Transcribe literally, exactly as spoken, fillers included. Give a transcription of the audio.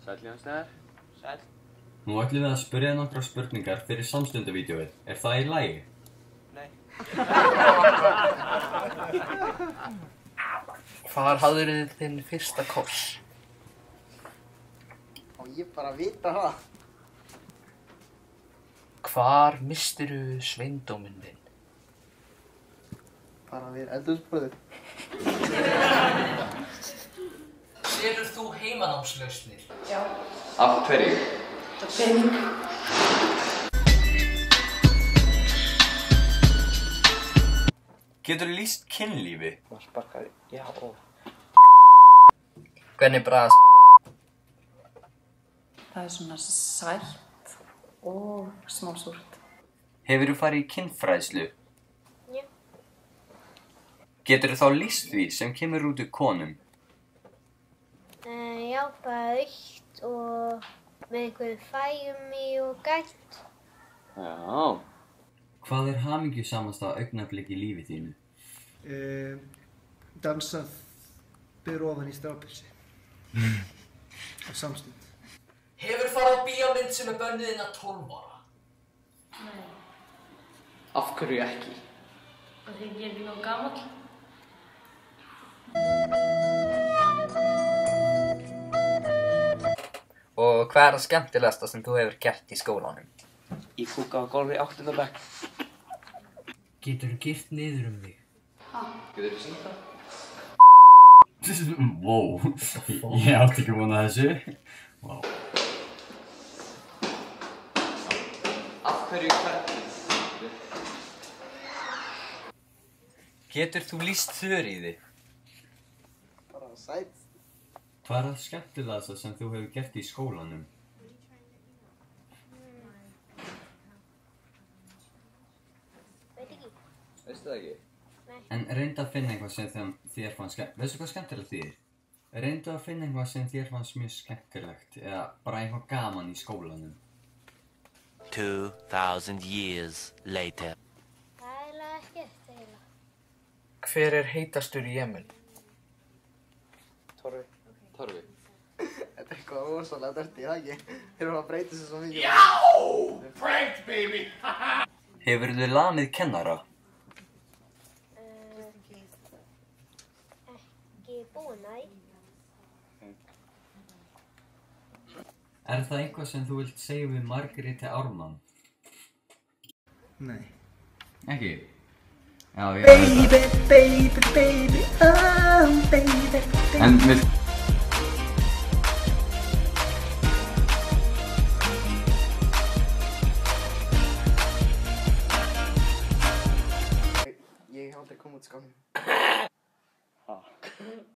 Sæll Jónsdæðar. Sæll. Nú ætlum við að spyrja nokkrar spurningar fyrir samstundavídeóið. Er það í lagi? Nei. Hvar hafðirðu þinn fyrsta koss? Og ég bara vita það. Hvar mistirðu sveindóminn þinn? Bara við eldhúsborðið. Selur þú heimanámslausnir? Já. Af hverju? Það pening. Geturðu lýst kynlífi? Maður sparkar, já og... Hvernig bragðast? Það er svona sætt og smá súrt. Hefurðu farið í kynfræðslu? Já. Geturðu þá lýst því sem kemur út úr konum? Uh, já, bara aukt og með einhverju fæmi og gætt. Já. Hvað er hamingjusamasta augnablik í lífi þínu? Uh, dansað byrð ofan í strápilsi. Á samstund. Hefur farið á bíómynd sem er bönnuð innan tólf ára? Nei. Af hverju ekki? Og því ég er ekki nóg gamall. Og hvað er það skemmtilegasta sem þú hefur gert í skólanum? Ég kúka á gólfi í áttunda bekk. Geturðu girt niður um þig? Ha? Geturðu syngt það? Wow, ég átti ekki von að þessu. Wow. Af hverju hvernig? Getur þú lýst þurríði? Bara sætt. Hvað er það skemmtilegasta sem þú hefur gert í skólanum? Veit ekki. Veistu það ekki? En reyndu að finna eitthvað sem þér fannst skemmtilegt. Veistu hvað skemmtilegt þýðir? Reyndu að finna eitthvað sem þér fannst mjög skemmtilegt eða bara eitthvað gaman í skólanum. Two thousand years later. Það er eiginlega ekkert eiginlega. Hver er heitastur í Jemen? Torfi. Torfi. Þetta er eitthvað rosalega dörti, það ekki? Þeir eru að breyta sér svo mikið. Já! Pranked, baby! Hefurðu lamið kennara? Uh, ekki búin að því. Er það eitthvað sem þú vilt segja við Margréti Ármann? Nei. Ekki? Já, ég... Baby, baby, baby, oh baby, baby. En við... Ég hef aldrei komið út skánum.